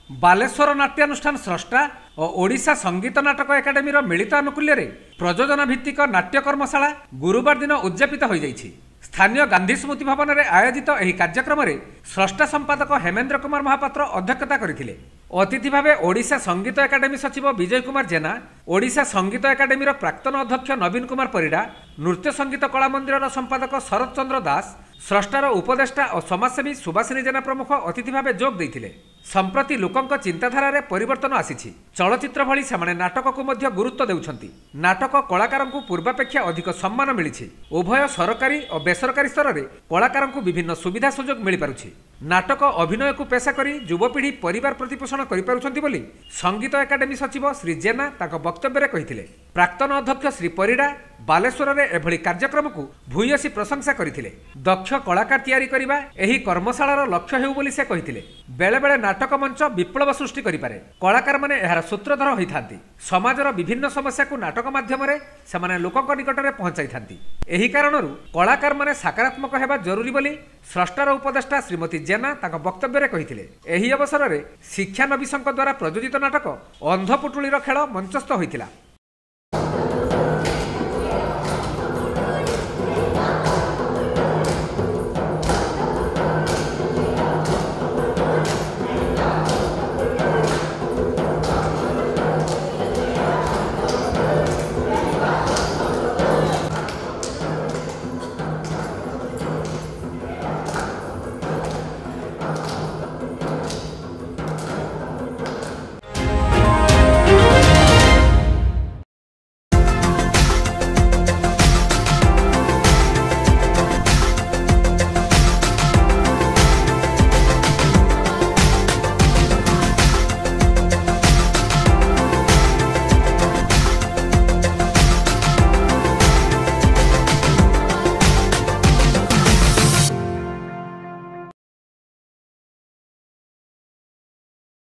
बालेश्वर नाट्यानुष्ठान स्रष्टा और ओडिशा संगीत नाटक एकाडेमी मिलित आनुकूल्य प्रयोजन भित्तिक नाट्य कर्मशाला गुरुवार दिन उद्यापित हो जाइछि। स्थानीय गांधी स्मृति भवन में आयोजित यह कार्यक्रम में स्रष्टा संपादक हेमेन्द्र कुमार महापात्र अध्यक्षता करथिले। अतिथि भाव ओडिशा संगीत एकाडेमी सचिव विजय कुमार जेना, ओडिशा संगीत एकाडेमी प्राक्तन अध्यक्ष नवीन कुमार परिडा, नृत्य संगीत कला मंदिर संपादक शरद चंद्र दास, स्रष्टार उपदेष्टा और समाजसेवी सुभाषिनी जेना प्रमुख अतिथि भाव जोग देइथिले। संप्रति लोकंक चिंताधारा रे परिवर्तन आसीछि। चलचित्र भली सेमाने नाटक को मध्य गुरुत्व देउछंती। नाटक कलाकार को पूर्वापेक्षा अधिक सम्मान मिलिछि। उभय सरकारी और बेसरकारी स्तर में कलाकार को विभिन्न सुविधा सुजोग मिल पारुछि। नाटक अभिनय को पेशा करी युवपीढ़ी परिवार प्रतिपोषण करि पारुछंती बोली संगीत एकाडेमी सचिव श्री जेना ताको वक्तव्य रे कहिथिले। प्राक्तन अध्यक्ष श्री परिडा बालेश्वर रे एभली कार्यक्रम को भूयसी प्रशंसा करथिले। दक्ष कलाकार तैयारी करिबा एही कर्मशालार लक्ष्य हेउ बोली से कहिथिले। बेले बेले नाटक मंच विप्लव सृष्टि करिपारे। कलाकार माने एहार सूत्रधर होइथांती। समाजर विभिन्न समस्या को नाटक माध्यम रे समाने लोकक निकट रे पहुंचाइथांती। एही कारणरू कलाकार माने सकारात्मक हेबा जरूरी बोली स्रष्टार उपदेष्टा श्रीमती जेना ताको वक्तव्य रे कहिथिले। एही अवसर रे शिक्षानबीसंक द्वारा प्रयोजित नाटक अंधपुटुलीर खेल मंचस्थ होइथिला।